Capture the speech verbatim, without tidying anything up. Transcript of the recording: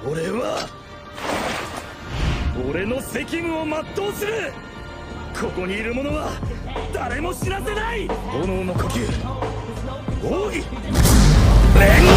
俺は俺の責務を全うする。ここにいる者は誰も死なせない。炎の呼吸、奥義、連合。